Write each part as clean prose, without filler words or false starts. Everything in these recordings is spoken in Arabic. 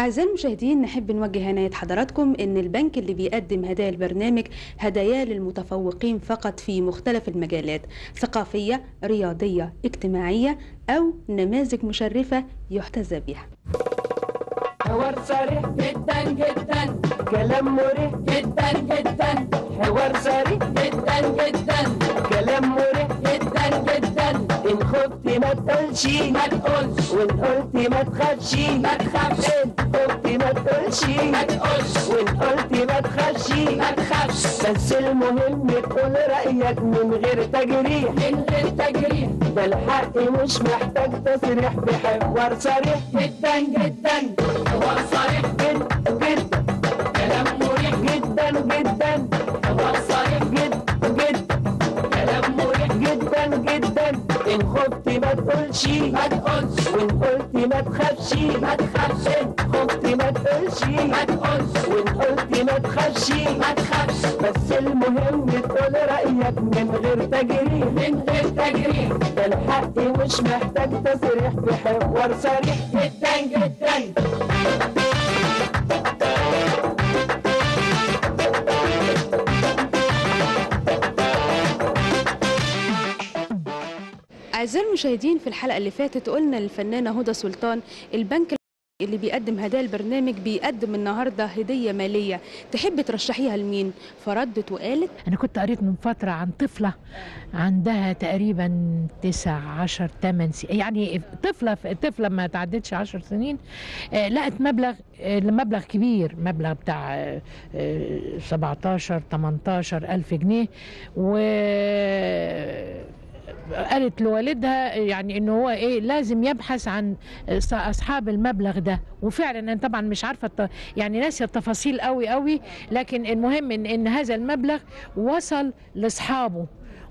أعزائي المشاهدين، نحب نوجه عناية حضراتكم إن البنك اللي بيقدم هدايا البرنامج هدايا للمتفوقين فقط في مختلف المجالات، ثقافية، رياضية، اجتماعية أو نماذج مشرفة يحتذى بها. حوار صريح جدا جدا، كلام مريح جدا جدا، حوار صريح جدا جدا، كلام مريح جدا جدا. إن خفت ما تقولش ما تقولش، وإن قلت ما تخافش ما تخافش، إن خفت ما تقولش ما تقولش، وإن قلت ما تخافش ما تخافش. بس المهم تقول رأيك من غير تجريح، من غير تجريح. ده الحق مش محتاج تصريح، بحوار صريح جدا جدا. حوار صريح جدا جدا، كلام مريح جدا جدا. حوار صريح جدا جدا، كلام مريح جدا جدا. إن خفت ما تقولش ما تقولش، وإن قلت ما تخافش ما تخافش، إن خفت ما تقولش ما تقولش، وإن قلت ما تخافش ما تخافش. بس المهم تقول رأيك من غير تجريح، من غير تجريح. ده الحق مش محتاج تصريح، بحوار صريح جدا جدا. أعزائي المشاهدين، في الحلقة اللي فاتت قلنا للفنانة هدى سلطان البنك اللي بيقدم هدايا البرنامج بيقدم النهارده هدية مالية، تحب ترشحيها لمين؟ فردت وقالت: أنا كنت قريت من فترة عن طفلة عندها تقريبا 9 10 8 سنين، يعني طفلة ما تعدتش 10 سنين، لقت مبلغ كبير، مبلغ بتاع 17 18 ألف جنيه، و قالت لوالدها يعني انه هو لازم يبحث عن اصحاب المبلغ ده. وفعلا انا طبعا مش عارفه يعني ناسيه التفاصيل قوي، لكن المهم ان هذا المبلغ وصل لاصحابه،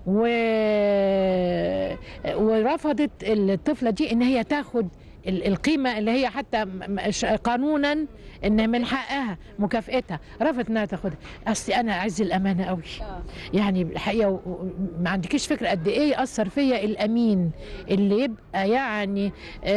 ورفضت الطفله دي ان هي تاخد القيمه اللي هي حتى قانونا ان من حقها مكافئتها، رفضت انها تاخدها. اصل انا اعز الامانه قوي، يعني الحقيقه ما عندكيش فكره قد ايه اثر فيا الامين اللي يبقى يعني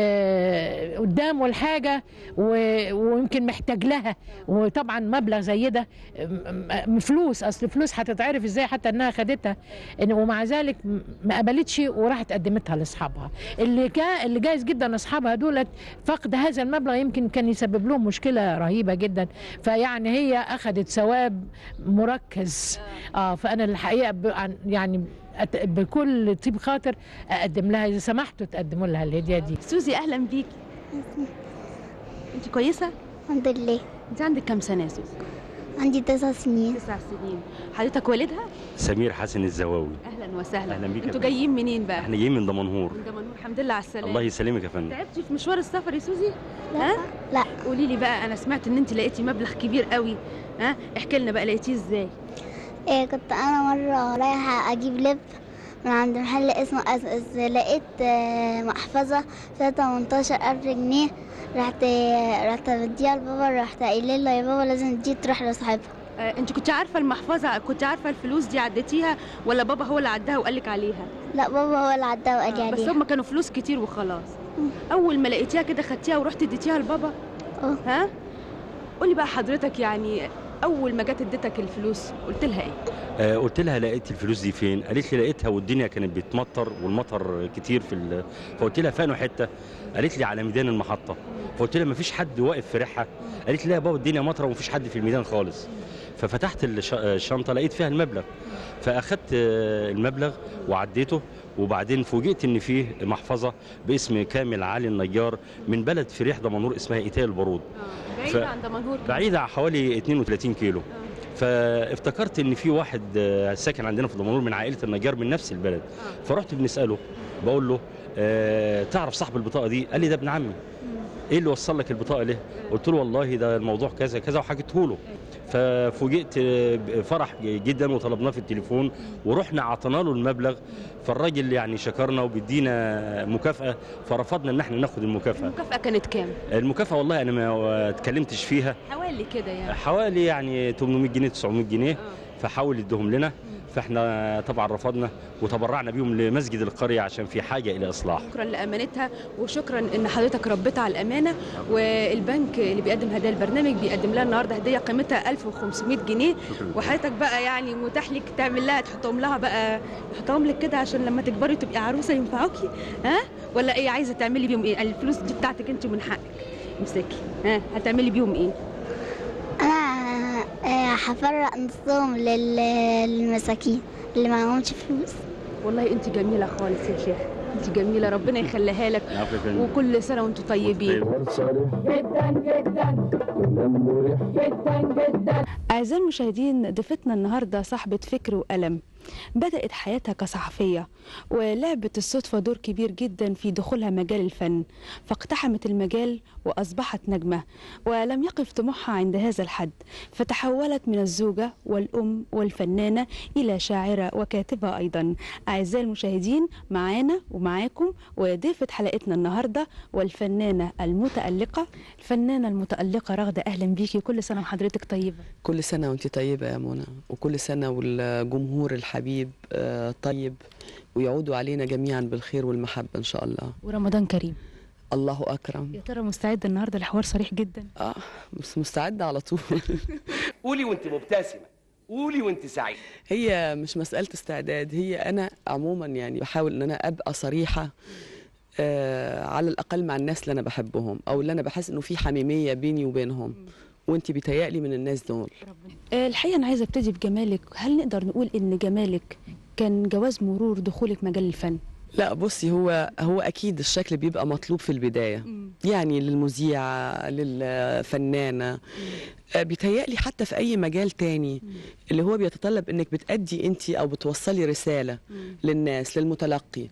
قدامه الحاجه ويمكن محتاج لها، وطبعا مبلغ زي ده فلوس، اصل فلوس هتتعرف ازاي حتى انها خدتها، ومع ذلك ما قبلتش وراحت قدمتها لاصحابها اللي جايز جدا اصحابها دولت فقد هذا المبلغ يمكن كان يسبب لهم مشكله رهيبه جدا. فيعني هي اخذت ثواب مركز. فانا الحقيقه يعني بكل طيب خاطر اقدم لها، اذا سمحتوا تقدموا لها الهديه دي. سوزي، اهلا بيكي. انت كويسه؟ الحمد لله. انت عندك كام سنه يا سوزي؟ عندي 9 سنين. 9 سنين. حضرتك والدها؟ سمير حسن الزواوي. اهلا وسهلا. اهلا بيك. انتوا جايين منين بقى؟ احنا جايين من دمنهور. من دمنهور. الحمد لله على السلامه. الله يسلمك يا فندم. تعبتي في مشوار السفر يا سوزي؟ لا. لا. قولي لي بقى، انا سمعت ان انت لقيتي مبلغ كبير قوي، احكي لنا بقى لقيتيه ازاي؟ كنت انا مره رايحه اجيب لب من عند محل اسمه أسأس، لقيت محفظه فيها 18,000 جنيه. رحت بديها لبابا، رحت قايله له: يا بابا لازم دي تروح لصاحبها. انت كنت عارفه المحفظه، كنت عارفه الفلوس دي عديتيها ولا بابا هو اللي عداها وقال لك عليها؟ لا، بابا هو اللي عداها وقال لي عليها. بس هم كانوا فلوس كتير وخلاص. اول ما لقيتيها كده خدتيها ورحتي اديتيها لبابا؟ قولي بقى حضرتك، يعني اول ما جت اديتك الفلوس قلت لها ايه؟ قلت لها: لقيت الفلوس دي فين؟ قالت لي: لقيتها والدنيا كانت بتمطر والمطر كتير فقلت لها: فين حته؟ قالت لي: على ميدان المحطه. فقلت لها: مفيش حد واقف في ريحها؟ قالت لي: لا يا بابا، الدنيا مطره ومفيش حد في الميدان خالص. ففتحت الشنطه لقيت فيها المبلغ، فاخدت المبلغ وعديته، وبعدين فوجئت ان فيه محفظه باسم كامل علي النجار من بلد في ريح دمنهور اسمها ايتال البارود. بعيده عن دمنهور، بعيده حوالي 32 كيلو. فافتكرت ان في واحد ساكن عندنا في دمنهور من عائله النجار من نفس البلد. فرحت بنساله، بقول له: تعرف صاحب البطاقه دي؟ قال لي: ده ابن عمي. ايه اللي وصل لك البطاقه ليه؟ قلت له: والله ده الموضوع كذا كذا، وحكيته له. ففوجئت فرح جدا وطلبناه في التليفون ورحنا عطينا له المبلغ. فالراجل يعني شكرنا وبيدينا مكافأة، فرفضنا ان احنا ناخد المكافأة. المكافأة كانت كام؟ المكافأة والله انا ما اتكلمتش فيها، حوالي كده يعني، حوالي يعني 800 جنيه 900 جنيه. فحاول يديهم لنا. فاحنا طبعا رفضنا وتبرعنا بيهم لمسجد القريه عشان في حاجه الى اصلاح. شكرا لامانتها وشكرا ان حضرتك ربيت على الامانه. والبنك اللي بيقدم هدايا البرنامج بيقدم لها النهارده هديه قيمتها 1500 جنيه، وحضرتك بقى يعني متاح لك تعمل لها تحطهم لها بقى، تحطهم لك كده عشان لما تكبري تبقي عروسه ينفعوكي، ها ولا ايه؟ عايزه تعملي بيهم ايه؟ الفلوس دي بتاعتك انت ومن حقك، امسكي. ها هتعملي بيهم ايه؟ انا هفرق نصهم للمساكين اللي معهمش فلوس. والله انت جميله خالص يا شيخ، انت جميله، ربنا يخليها لك، وكل سنه وانتم طيبين. جدا جدا كلام مريح جدا جدا. اعزائي المشاهدين، ضيفتنا النهارده صاحبه فكر وقلم، بدأت حياتها كصحفية ولعبت الصدفة دور كبير جدا في دخولها مجال الفن، فاقتحمت المجال وأصبحت نجمة، ولم يقف طموحها عند هذا الحد، فتحولت من الزوجة والأم والفنانة إلى شاعرة وكاتبة أيضا. أعزائي المشاهدين، معانا ومعاكم وضيفة حلقتنا النهاردة والفنانة المتألقة، الفنانة المتألقة رغدة. أهلا بيكي، كل سنة وحضرتك طيبة. كل سنة وانت طيبة يا منى، وكل سنة والجمهور الحبيب طيب، ويعودوا علينا جميعا بالخير والمحبة إن شاء الله. ورمضان كريم. الله أكرم. يا ترى مستعدة النهاردة لحوار صريح جدا؟ بس مستعدة على طول. قولي وانت مبتسمة، قولي وانت سعيدة. هي مش مسألة استعداد، هي أنا عموما يعني بحاول إن أنا أبقى صريحة على الأقل مع الناس اللي أنا بحبهم، أو اللي أنا بحس إنه في حميمية بيني وبينهم، وانت بيتهيألي من الناس دول. الحقيقة أنا عايزة أبتدي بجمالك. هل نقدر نقول إن جمالك كان جواز مرور دخولك مجال الفن؟ لا بصي، هو أكيد الشكل بيبقى مطلوب في البداية، يعني للمذيعة للفنانة، بيتهيألي حتى في أي مجال تاني اللي هو بيتطلب إنك بتأدي أنت أو بتوصلي رسالة للناس للمتلقي.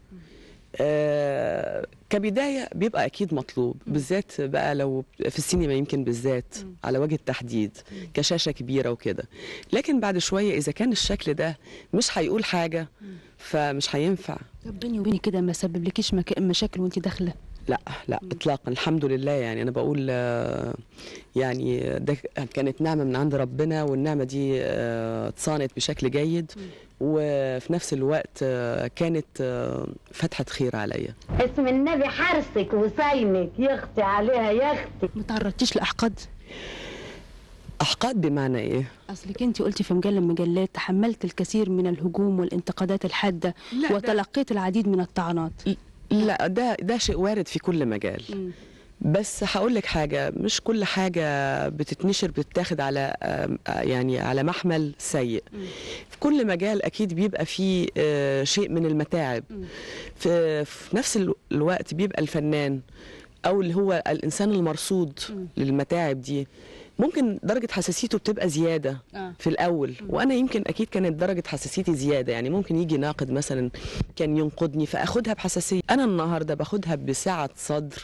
كبداية بيبقى أكيد مطلوب، بالذات بقى لو في السينما يمكن بالذات على وجه التحديد كشاشة كبيرة وكده. لكن بعد شوية إذا كان الشكل ده مش هيقول حاجة فمش هينفع. طب بيني وبينك كده ما سببلكيش مشاكل وانت داخلة؟ لا اطلاقا، الحمد لله. يعني انا بقول يعني ده كانت نعمه من عند ربنا، والنعمه دي اتصانت بشكل جيد، وفي نفس الوقت كانت فتحه خير عليا. اسم النبي حرسك وصينك يختي عليها يا اختي. ما تعرضتيش لاحقاد؟ احقاد بمعنى ايه؟ اصلك انت قلتي في مجله من المجلات تحملت الكثير من الهجوم والانتقادات الحاده وتلقيت العديد من الطعنات. لا ده شيء وارد في كل مجال. بس هقول لك حاجه، مش كل حاجه بتتنشر بتتاخد على يعني على محمل سيء. في كل مجال اكيد بيبقى فيه شيء من المتاعب. في نفس الوقت بيبقى الفنان او اللي هو الانسان المرصود للمتاعب دي ممكن درجة حساسيته بتبقى زيادة في الأول، وأنا يمكن أكيد كانت درجة حساسيتي زيادة. يعني ممكن يجي ناقد مثلا كان ينقدني فأخدها بحساسية، أنا النهاردة باخدها بسعة صدر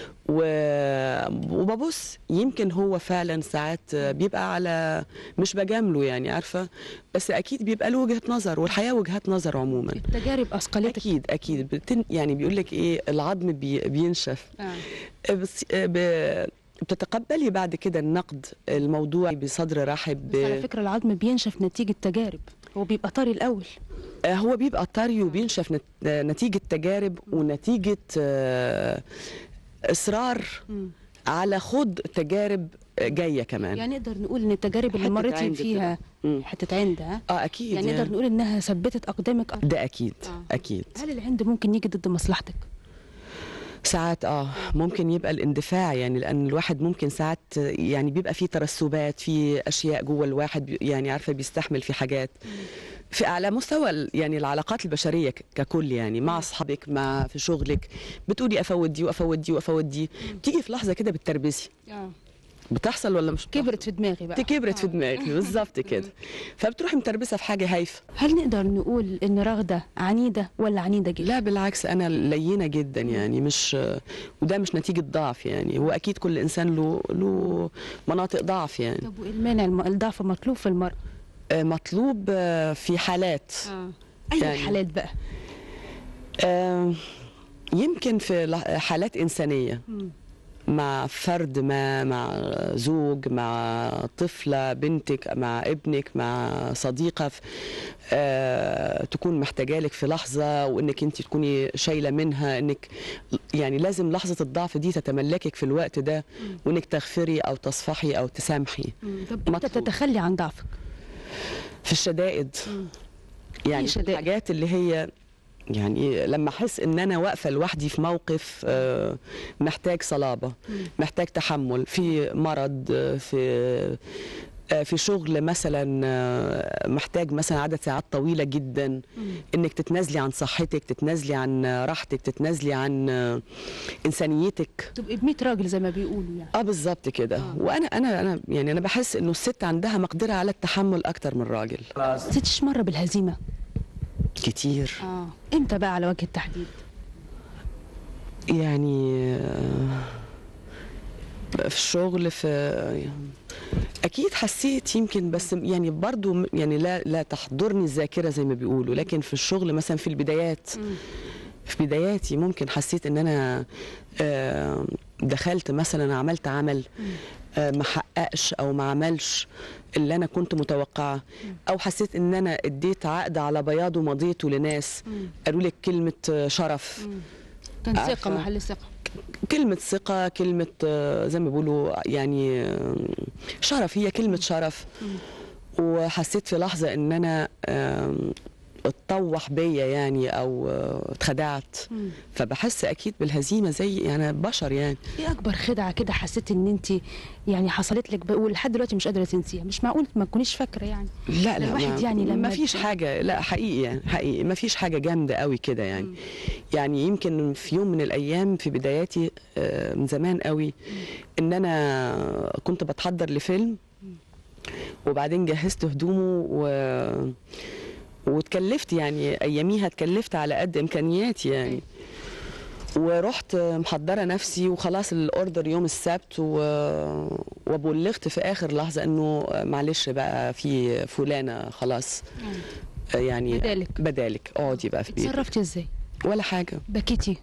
وببص. يمكن هو فعلا ساعات بيبقى على مش بجامله يعني عارفة، بس أكيد بيبقى له وجهة نظر، والحياة وجهات نظر عموما. التجارب أثقلتك أكيد يعني بيقول لك إيه، العظم بينشف. بس بتتقبلي بعد كده النقد الموضوعي بصدر رحب. بس على فكرة العظم بينشف نتيجة تجارب، هو بيبقى طري الأول. هو بيبقى طري وبينشف نتيجة تجارب ونتيجة إصرار على خوض تجارب جاية كمان. يعني نقدر نقول إن التجارب اللي مريتي فيها حتة عند أكيد يعني نقدر نقول إنها ثبتت أقدامك أكتر. ده أكيد أكيد. هل العند ممكن يجي ضد مصلحتك؟ ساعات ممكن يبقى الاندفاع، يعني لان الواحد ممكن ساعات يعني بيبقى فيه ترسبات في اشياء جوه الواحد، يعني عارفه بيستحمل في حاجات في على مستوى يعني العلاقات البشريه ككل، يعني مع اصحابك في شغلك بتقولي افوت دي وافوت دي وافوت دي، بتيجي في لحظه كده بتتربسي. بتحصل ولا مش بتحصل؟ كبرت في دماغي بقى. كبرت في دماغي بالظبط كده. فبتروحي متربسه في حاجه هايفه. هل نقدر نقول ان رغده عنيده ولا عنيده جدا؟ لا بالعكس، انا لينه جدا يعني، مش وده مش نتيجه ضعف يعني، هو اكيد كل انسان له مناطق ضعف يعني. طب وايه المانع؟ الضعف مطلوب في المرء. مطلوب في حالات. اي يعني حالات بقى؟ يمكن في حالات انسانيه. مع فرد ما، مع زوج، مع طفلة بنتك، مع ابنك، مع صديقة تكون محتاجالك في لحظة وانك انت تكوني شايلة منها، انك يعني لازم لحظة الضعف دي تتملكك في الوقت ده، وانك تغفري او تصفحي او تسامحي. طب امتى تتخلي عن ضعفك؟ في الشدائد. يعني في الحاجات اللي هي يعني لما احس ان انا واقفه لوحدي في موقف محتاج صلابه، محتاج تحمل، في مرض، في شغل مثلا محتاج مثلا عدد ساعات طويله جدا، انك تتنازلي عن صحتك، تتنازلي عن راحتك، تتنازلي عن انسانيتك، تبقي ب 100 راجل زي ما بيقولوا يعني. بالظبط كده. وانا يعني انا بحس انه الست عندها مقدره على التحمل اكتر من الراجل. حسيتيش مره بالهزيمه؟ كتير. امتى بقى على وجه التحديد؟ يعني في الشغل، اكيد حسيت يمكن، بس يعني برضو يعني لا تحضرني الذاكره زي ما بيقولوا، لكن في الشغل مثلا في البدايات، في بداياتي ممكن حسيت ان انا دخلت مثلا عملت عمل ما حققش او ما عملش اللي انا كنت متوقعه، او حسيت ان انا اديت عقد على بياض ومضيته لناس قالوا لك كلمه شرف، كان ثقه، محل ثقه، كلمه ثقه، كلمه زي ما بيقولوا يعني شرف، هي كلمه شرف. وحسيت في لحظه ان انا اتطوح بيا يعني او اتخدعت، فبحس اكيد بالهزيمه زي يعني بشر. يعني ايه اكبر خدعه كده حسيت ان انت يعني حصلت لك ولحد دلوقتي مش قادره تنسيها؟ مش معقول ما تكونيش فاكره يعني. لا الواحد يعني لما ما فيش حاجه، لا حقيقي يعني حقيقي ما فيش حاجه جامده قوي كده يعني. يعني يمكن في يوم من الايام في بداياتي من زمان قوي ان انا كنت بتحضر لفيلم، وبعدين جهزت هدومه واتكلفت، يعني اياميها اتكلفت على قد امكانياتي يعني، ورحت محضره نفسي وخلاص الاوردر يوم السبت، وبلغت في اخر لحظه انه معلش بقى في فلانه خلاص يعني بدالك اقعدي بقى في بيتك. اتصرفتي ازاي؟ ولا حاجه. بكيتي؟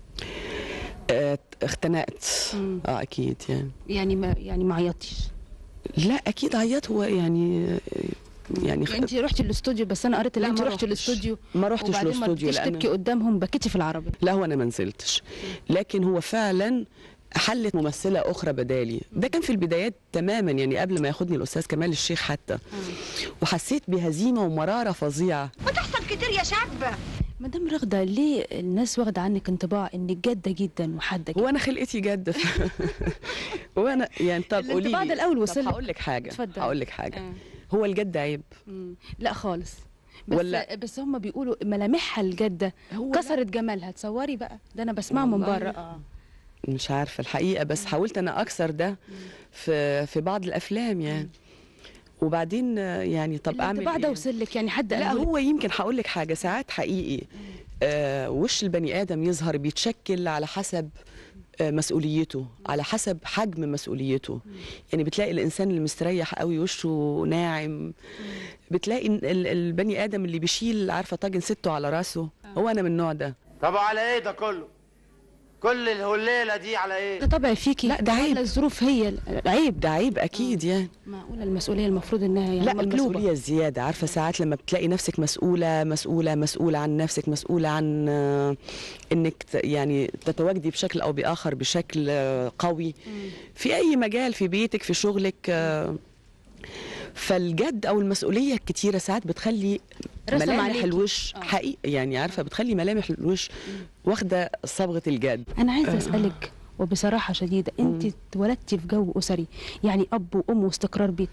اختنقت. اكيد يعني ما عيطتيش؟ لا اكيد عيطت. هو يعني انت رحتي الاستوديو، بس انا قريت ان انت رحتي الاستوديو. ما رحتش الاستوديو لان تبكي قدامهم، بكيتي في العربيه. لا هو انا ما نزلتش، لكن هو فعلا حلت ممثله اخرى بدالي. ده كان في البدايات تماما يعني قبل ما ياخدني الاستاذ كمال الشيخ حتى. وحسيت بهزيمه ومراره فظيعه. وتحصل كتير يا شابه. مدام رغده، ليه الناس واخده عنك انطباع انك جاده جدا وحاده جدا؟ هو انا خلقتي جاده وانا يعني طب قولي لي الانطباع ده الاول وصل لك. هقول لك حاجه هو الجد عيب؟ لا خالص. بس هم بيقولوا ملامحها الجاده كسرت جمالها. تصوري بقى، ده انا بسمعه من بره. مش عارفه الحقيقه، بس حاولت انا اكسر ده في بعض الافلام يعني. وبعدين يعني طب اعمل ايه؟ ده وصل لك يعني؟ حد لا هو يمكن هقول لك حاجه، ساعات حقيقي وش البني ادم يظهر بيتشكل على حسب مسؤوليته، على حسب حجم مسؤوليته. يعني بتلاقي الانسان اللي مستريح قوي وشه ناعم، بتلاقي البني ادم اللي بيشيل عارفه طاجن سته على راسه. هو انا من النوع ده. طب على ايه ده كله؟ كل الهليله دي على ايه؟ ده طبع فيكي. لا ده عيب. الظروف هي عيب. ده عيب اكيد يعني. معقوله المسؤوليه المفروض انها يعني لا مطلوبة. المسؤوليه الزياده، عارفه ساعات لما بتلاقي نفسك مسؤوله عن نفسك، مسؤوله عن انك يعني تتواجدي بشكل او باخر بشكل قوي في اي مجال، في بيتك، في شغلك. فالجد او المسؤوليه الكتيره ساعات بتخلي ملامح الوش حقيقي يعني، عارفه بتخلي ملامح الوش واخده صبغه الجد. انا عايزه اسالك وبصراحه شديده، انت اتولدتي في جو اسري يعني اب وام واستقرار بيت؟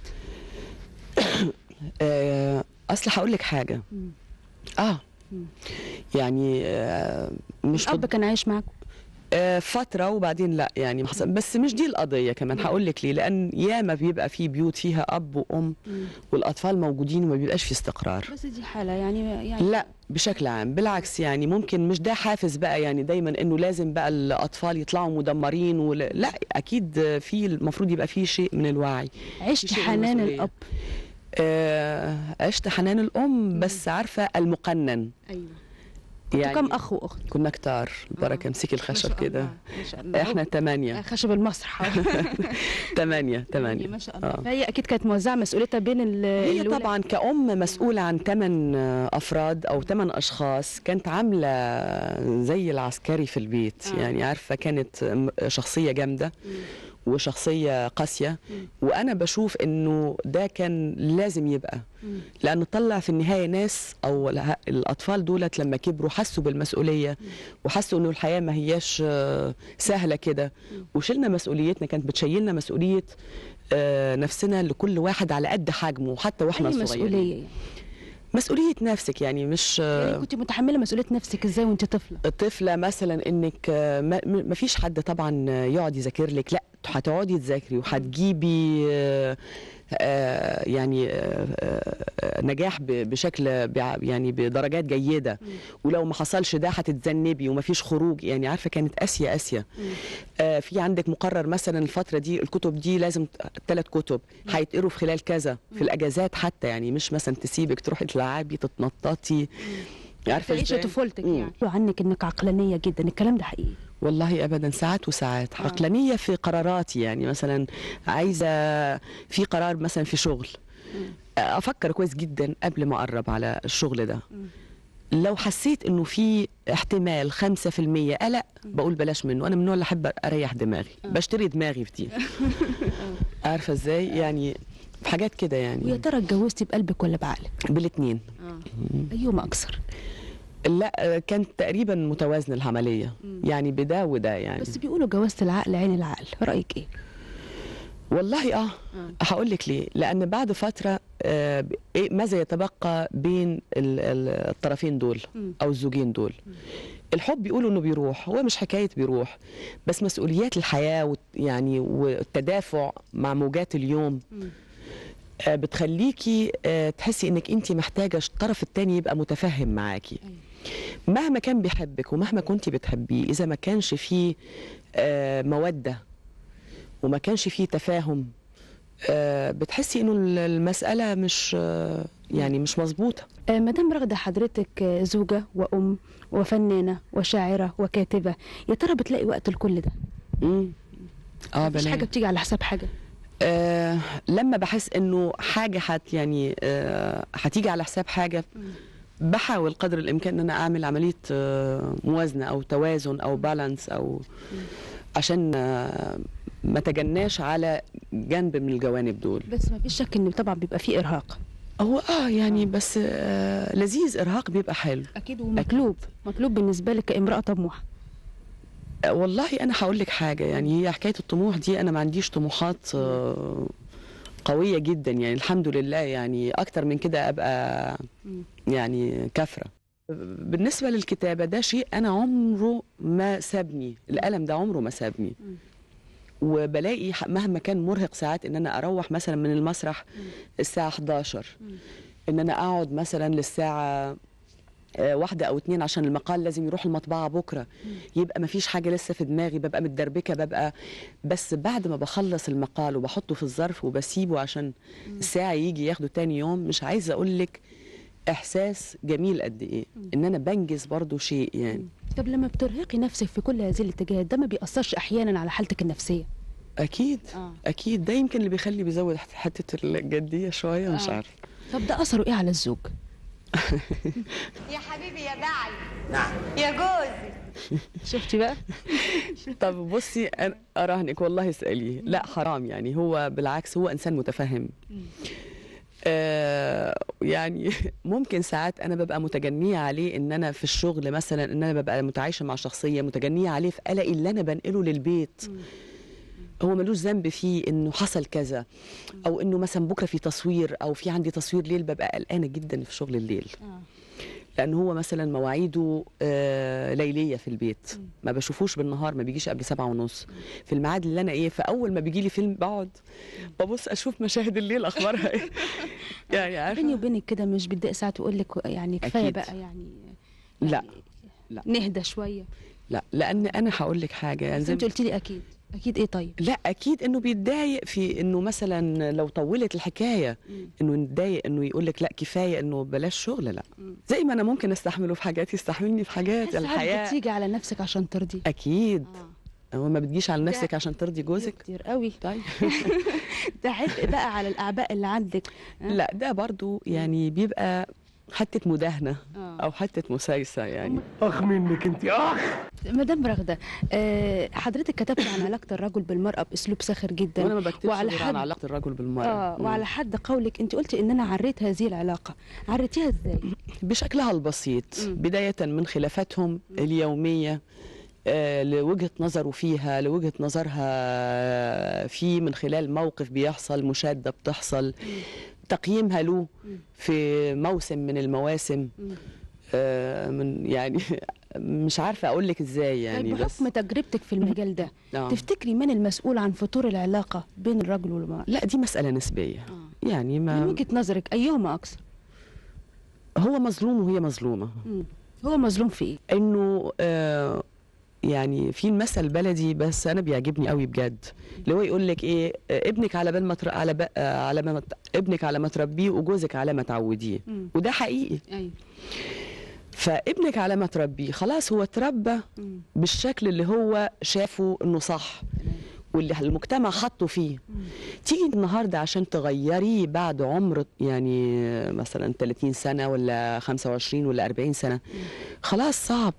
اصل هقول لك حاجه. يعني مش الاب كان عايش معاكم فترة وبعدين لا يعني بس مش دي القضية كمان. هقول لك ليه، لأن ياما بيبقى في بيوت فيها أب وأم والأطفال موجودين وما بيبقاش في استقرار. بس دي حالة يعني لا بشكل عام بالعكس يعني، ممكن مش ده حافز بقى يعني دايما إنه لازم بقى الأطفال يطلعوا مدمرين لا أكيد في المفروض يبقى في شيء من الوعي. عشت حنان الأب؟ عشت حنان الأم بس عارفة المقنن. أيوة. يعني كم اخ واخت؟ كنا كتار. بركه امسكي الخشب كده. ما شاء الله. احنا 8. خشب المسرح. 8 ما شاء الله. فهي اكيد كانت موزعه مسؤوليتها بين هي طبعا كأم مسؤوله عن 8 افراد او 8 اشخاص، كانت عامله زي العسكري في البيت. يعني عارفه كانت شخصيه جامده وشخصيه قاسيه، وانا بشوف انه ده كان لازم يبقى، لانه طلع في النهايه ناس او الاطفال دولت لما كبروا حسوا بالمسؤوليه وحسوا انه الحياه ما هياش سهله كده، وشلنا مسؤوليتنا. كانت بتشيلنا مسؤوليه نفسنا لكل واحد على قد حجمه، حتى واحنا صغيرين. مسؤولية نفسك، يعني مش يعني كنت متحملة مسؤولية نفسك ازاي وانت طفلة؟ طفلة مثلا انك ما فيش حد طبعا يقعد يذاكر لك، لا هتقعدي تذاكري وهتجيبي يعني نجاح بشكل يعني بدرجات جيدة، ولو ما حصلش ده هتتذنبي وما فيش خروج. يعني عارفة كانت قاسية. في عندك مقرر مثلا الفترة دي الكتب دي لازم 3 كتب هيتقروا في خلال كذا، في الأجازات حتى، يعني مش مثلا تسيبك تروحي تلعبي تتنططي. عارفه تعيشي طفولتك. يعني عنك انك عقلانيه جدا، الكلام ده حقيقي؟ والله ابدا، ساعات وساعات. عقلانيه في قراراتي، يعني مثلا عايزه في قرار مثلا في شغل افكر كويس جدا قبل ما اقرب على الشغل ده. لو حسيت انه في احتمال 5% قلق بقول بلاش منه. انا من النوع اللي احب اريح دماغي، بشتري دماغي في دي. عارفه ازاي؟ يعني في حاجات كده يعني. ويا ترى اتجوزتي بقلبك ولا بعقلك؟ بالاثنين. ايهما اكثر؟ لا كانت تقريبا متوازنه العمليه، يعني بده وده يعني. بس بيقولوا جوازة العقل عين العقل، رايك ايه؟ والله هقول لك ليه. لان بعد فتره ماذا يتبقى بين الطرفين دول او الزوجين دول؟ الحب بيقولوا انه بيروح، هو مش حكايه بيروح، بس مسؤوليات الحياه يعني والتدافع مع موجات اليوم بتخليكي تحسي انك انت محتاجه الطرف الثاني يبقى متفهم معاكي. مهما كان بيحبك ومهما كنتي بتحبيه، اذا ما كانش فيه موده وما كانش فيه تفاهم، بتحسي انه المساله مش يعني مش مظبوطه. مدام رغده، حضرتك زوجه وام وفنانه وشاعره وكاتبه، يا ترى بتلاقي وقت لكل ده؟ مفيش حاجه بتيجي على حساب حاجه؟ لما بحس انه حاجه يعني هتيجي على حساب حاجه، بحاول قدر الامكان ان انا اعمل عمليه موازنه او توازن او بالانس، او عشان ما تجناش على جنب من الجوانب دول. بس ما فيش شك ان طبعا بيبقى فيه ارهاق. هو يعني بس لذيذ، ارهاق بيبقى حلو اكيد، ومطلوب مطلوب بالنسبه لك كامراه طموحه. والله انا هقول لك حاجه، يعني هي حكايه الطموح دي انا ما عنديش طموحات قويه جدا، يعني الحمد لله. يعني اكتر من كده ابقى يعني كافره. بالنسبه للكتابه ده شيء انا عمره ما سابني، القلم ده عمره ما سابني. وبلاقي مهما كان مرهق ساعات ان انا اروح مثلا من المسرح الساعه 11، ان انا اقعد مثلا للساعه 1 أو 2 عشان المقال لازم يروح المطبعة بكرة، يبقى ما فيش حاجة لسه في دماغي، ببقى متدربكة، ببقى بس بعد ما بخلص المقال وبحطه في الظرف وبسيبه عشان الساعة يجي ياخده تاني يوم، مش عايزة أقول لك إحساس جميل قد إيه إن أنا بنجز برضو شيء يعني. طب لما بترهقي نفسك في كل هذه الاتجاهات، ده ما بيأثرش أحيانا على حالتك النفسية؟ أكيد أكيد، ده يمكن اللي بيخلي بيزود حتة الجدية شوية، مش عارفة. طب ده أثره إيه على الزوج؟ يا حبيبي يا داعي. نعم يا جوزي. شفتي بقى؟ طب بصي، أنا أراهنك والله اسأليه، لا حرام يعني، هو بالعكس هو إنسان متفهم. يعني ممكن ساعات أنا ببقى متجنية عليه إن أنا في الشغل مثلا، إن أنا ببقى متعايشة مع شخصية متجنية عليه في قلقي اللي أنا بنقله للبيت. هو ملوش ذنب فيه انه حصل كذا، او انه مثلا بكره في تصوير او في عندي تصوير ليل، ببقى قلقانه جدا في شغل الليل. لان هو مثلا مواعيده ليليه في البيت، ما بشوفوش بالنهار، ما بيجيش قبل 7:30 في الميعاد اللي انا فاول ما بيجي لي فيلم بقعد ببص اشوف مشاهد الليل اخبارها ايه. يعني عارفه بيني وبينك كده مش بتضايق ساعات تقول لك يعني كفايه بقى يعني لا نهدى شويه؟ لا، لان انا هقول لك حاجه، يعني زي ما انت قلتي لي اكيد اكيد. ايه طيب؟ لا اكيد انه بيتضايق في انه مثلا لو طولت الحكايه انه يتضايق، انه يقول لك لا كفايه، انه بلاش شغل. لا زي ما انا ممكن استحمله في حاجات يستحملني في حاجات. الحياه بتيجي على نفسك عشان ترضي. اكيد. هو ما بتجيش على نفسك عشان ترضي جوزك كتير قوي. طيب ده عبء بقى على الاعباء اللي عندك. لا ده برضو يعني بيبقى حتة مداهنة أو حتة مسايسة يعني. أخ منك أنت أخ. مدام رغدة، حضرتك كتبت عن علاقة الرجل بالمرأة بأسلوب ساخر جدا، وأنا ما بكتبش غير عن علاقة الرجل بالمرأة. وعلى حد قولك أنت قلتي إن أنا عريت هذه العلاقة، عريتيها إزاي؟ بشكلها البسيط، بداية من خلافاتهم اليومية لوجهة نظره فيها، لوجهة نظرها فيه، من خلال موقف بيحصل، مشادة بتحصل، تقييمها له في موسم من المواسم. من يعني مش عارفه اقول لك ازاي يعني. بحكم تجربتك في المجال ده تفتكري من المسؤول عن فتور العلاقه بين الرجل والمراه؟ لا دي مساله نسبيه. يعني ما من وجهه نظرك ايهما اكثر؟ هو مظلوم وهي مظلومه. هو مظلوم في ايه؟ انه يعني في المثل بلدي بس انا بيعجبني قوي بجد، اللي هو يقول لك ايه، ابنك على بال ما ابنك على ما تربيه وجوزك على ما تعوديه. وده حقيقي. ايوه. فابنك على ما تربيه خلاص هو اتربى بالشكل اللي هو شافه انه صح واللي المجتمع حطه فيه. تيجي النهارده عشان تغيريه بعد عمر يعني مثلا 30 سنه ولا 25 ولا 40 سنه، خلاص صعب.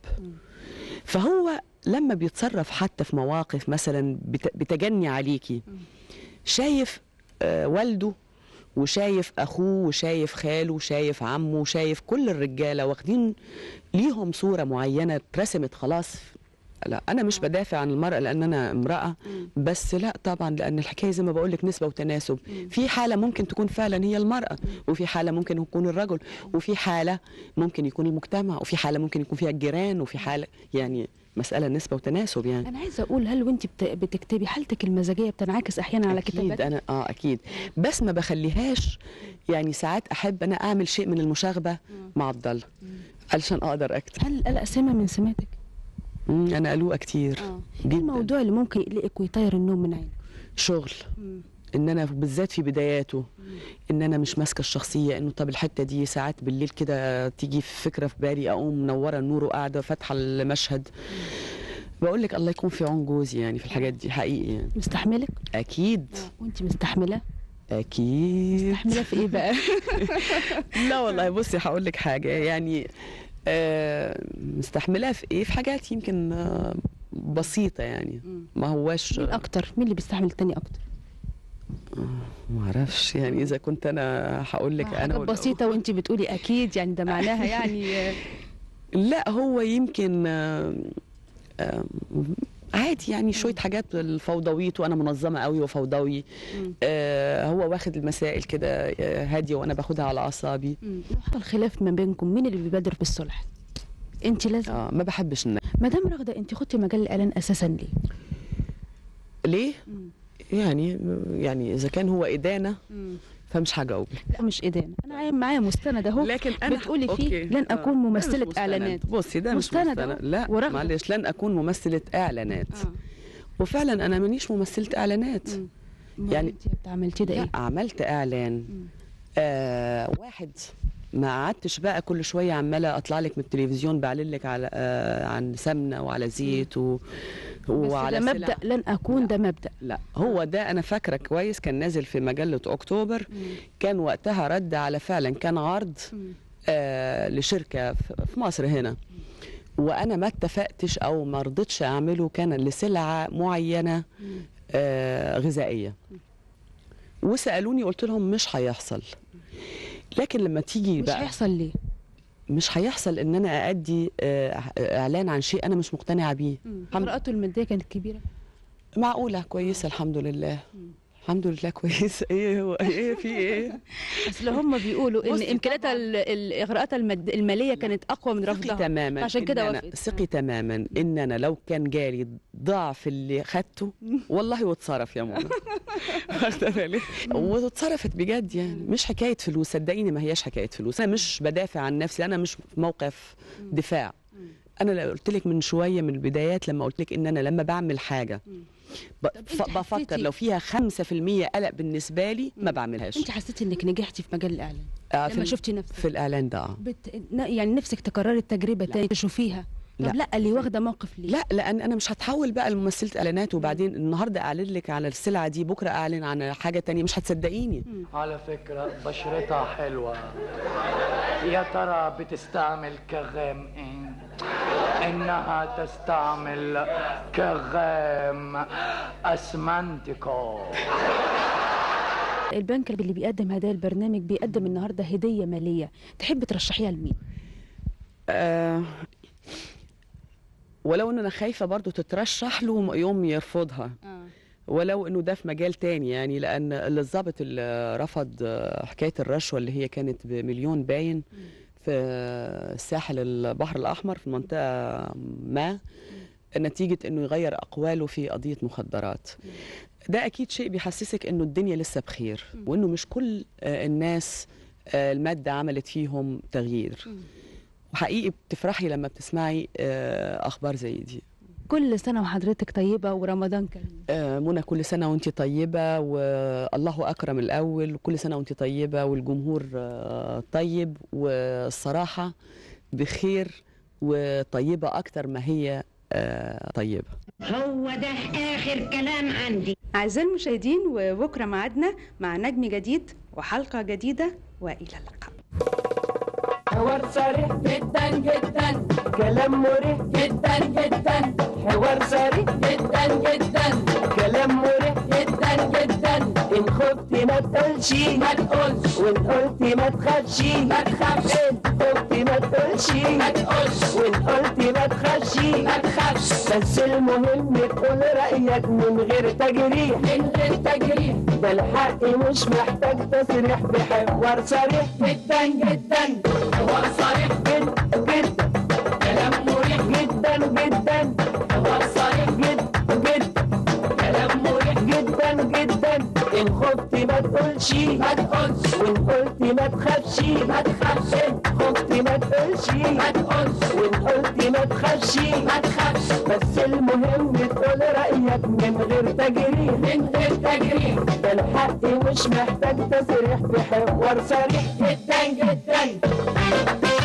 فهو لما بيتصرف حتى في مواقف مثلا بتجني عليكي، شايف والده وشايف اخوه وشايف خاله وشايف عمه وشايف كل الرجاله واخدين ليهم صوره معينه اترسمت خلاص. لا انا مش بدافع عن المراه لان انا امراه، بس لا طبعا، لان الحكايه زي ما بقول لك نسبه وتناسب. في حاله ممكن تكون فعلا هي المراه، وفي حاله ممكن يكون الرجل، وفي حاله ممكن يكون المجتمع، وفي حاله ممكن يكون فيها الجيران، وفي حاله يعني مسألة نسبة وتناسب يعني. أنا عايزة أقول، هل وأنت بتكتبي حالتك المزاجية بتنعكس أحيانا على كتاباتك؟ أكيد أنا أكيد، بس ما بخليهاش يعني. ساعات أحب أنا أعمل شيء من المشاغبة مع الضل علشان أقدر أكتب. هل القلق سمة من سماتك؟ أنا قلوقة كتير جدا. الموضوع اللي ممكن يقلقك ويطير النوم من عينك؟ شغل. ان انا بالذات في بداياته ان انا مش ماسكه الشخصيه، انه طب الحته دي ساعات بالليل كده تيجي في فكره في بالي، اقوم منوره النور وقاعده فاتحه المشهد. بقول لك الله يكون في عون جوزي يعني في الحاجات دي حقيقي يعني. مستحملك؟ اكيد. وانت مستحمله؟ اكيد. مستحمله في ايه بقى؟ لا والله بصي هقول لك حاجه يعني، مستحملها في ايه؟ في حاجات يمكن بسيطه يعني. ما هواش مين اكتر؟ مين اللي بيستحمل التاني اكتر؟ ما اعرفش يعني. اذا كنت انا هقول لك انا بسيطه وانت بتقولي اكيد، يعني ده معناها يعني لا هو يمكن عادي يعني شويه حاجات الفوضويت، وانا منظمه قوي وفوضوي. هو واخد المسائل كده هاديه وانا باخدها على اعصابي. لو حصل خلاف ما بينكم مين اللي بيبادر بالصلح؟ انت لازم. ما بحبش مدام رغده، انت خدتي مجال الاعلان اساسا ليه؟ يعني اذا كان هو ادانه فمش هجاوبك. لا مش ادانه، انا معايا مستند اهو، لكن انا بتقولي فيه لن اكون ممثله اعلانات. بصي ده مش مستند. لا معلش، لن اكون ممثله اعلانات. وفعلا انا مانيش ممثله اعلانات. يعني انت عملتي ده ايه؟ عملت اعلان واحد. ما قعدتش بقى كل شويه عماله اطلع لك من التلفزيون بعلن لك على عن سمنه وعلى زيت وعلى بس ده مبدأ لن أكون. ده مبدأ. لا هو ده أنا فاكرة كويس، كان نازل في مجلة أكتوبر. كان وقتها رد على فعلا كان عرض لشركة في مصر هنا، وأنا ما اتفقتش أو ما رضيتش أعمله. كان لسلعة معينة غذائية، وسألوني قلت لهم مش هيحصل. لكن لما تيجي بقى مش هيحصل ليه؟ مش هيحصل ان انا اادي اعلان عن شيء انا مش مقتنعه بيه. قراءته الماديه كانت كبيره؟ معقوله كويسه الحمد لله. الحمد لله كويسه. ايه هو ايه في ايه؟ اصل هم بيقولوا ان امكانياتها الاغراءات الماليه كانت اقوى من رفضها. تماما. عشان كده وافقت. ثقي تماما ان انا لو كان جالي ضعف اللي خدته والله واتصرف يا ماما. واتصرفت بجد يعني. مش حكايه فلوس، صدقيني ما هياش حكايه فلوس. انا مش بدافع عن نفسي، انا مش في موقف دفاع. انا قلت لك من شويه من البدايات لما قلت لك ان انا لما بعمل حاجه بفكر لو فيها 5% قلق بالنسبه لي ما بعملهاش. انت حسيتي انك نجحتي في مجال الاعلان لما شفتي نفسك في الاعلان ده؟ يعني نفسك تكرري التجربه تاني تشوفيها؟ طب لا اللي واخده موقف ليه؟ لا، لان انا مش هتحول بقى لممثله اعلانات وبعدين النهارده اعلن لك على السلعه دي، بكره اعلن عن حاجه تانية، مش هتصدقيني. على فكره بشرتها حلوه، يا ترى بتستعمل كغام ايه؟ انها تستعمل كغام اسمنتيكو. البنك اللي بيقدم هدايا البرنامج بيقدم النهارده هديه ماليه، تحب ترشحيها لمين؟ ولو ان انا خايفه برضو تترشح له يوم يرفضها، ولو انه ده في مجال تاني يعني، لان الضابط اللي رفض حكايه الرشوه اللي هي كانت بمليون باين في ساحل البحر الاحمر في منطقه ما، نتيجه انه يغير اقواله في قضيه مخدرات. ده اكيد شيء بيحسسك انه الدنيا لسه بخير، وانه مش كل الناس الماده عملت فيهم تغيير. وحقيقي بتفرحي لما بتسمعي اخبار زي دي. كل سنه وحضرتك طيبه ورمضان كريم. منى كل سنه وانت طيبه والله اكرم الاول، وكل سنه وانت طيبه والجمهور طيب، والصراحه بخير وطيبه اكتر ما هي طيبه. هو ده اخر كلام عندي. اعزائي المشاهدين، وبكره ميعادنا مع نجم جديد وحلقه جديده، والى اللقاء. حوار صريح جدا جدا، كلام مريح جدا جدا، حوار صريح جدا جدا، كلام مريح جدا جدا. إن خفتي ما تقولش ما تقولش، وإن قلتي ما تخافش ما تخافش، إن خفتي ما تقولش ما تقولش، وإن قلتي ما تخافش ما تخافش. بس المهم تقول رأيك من غير تجريح، من غير تجريح. ده الحق مش محتاج تصريح، بحوار صريح جدا جدا، حوار صريح جدا جدا، كلام مريح جدا جدا، حوار صريح جدا جدا، كلام مريح جدا جدا. إن خفتي ما تقولش ما تقولش، وإن قلتي ما تخافش ما تخافش، إن خفتي ما تقولش ما تقولش، وإن قلتي ما تخافش ما تخافش. بس المهم تقول رأيك من غير تجريح، من غير تجريح. ده الحق مش محتاج تصريح، بحوار صريح جدا جدا.